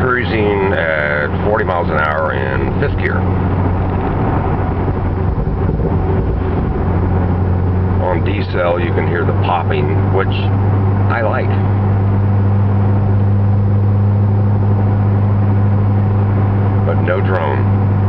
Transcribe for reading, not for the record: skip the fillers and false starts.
cruising at 40 miles an hour in 5th gear. On decel you can hear the popping, which I like. But no drone.